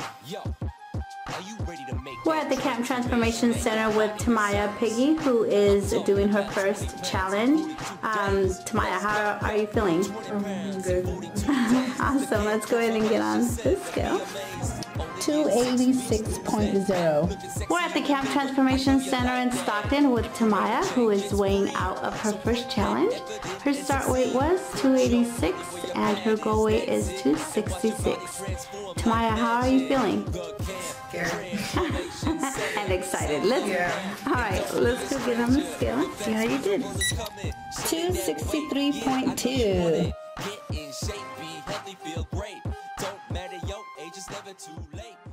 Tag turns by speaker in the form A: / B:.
A: We're at the Camp Transformation Center with Tamia Piggy, who is doing her first challenge. Tamia, how are you feeling?
B: Good.
A: Awesome. Let's go ahead and get on this scale.
B: 286.0.
A: We're at the Camp Transformation Center in Stockton with Tamia, who is weighing out of her first challenge. Her start weight was 286 and her goal weight is 266. Tamia, how are you feeling?
B: Scared.
A: And excited. Alright, let's go get on the scale and see how you did.
B: 263.2.
C: Get in shape, be healthy, feel great. Don't matter your age, it's never too late.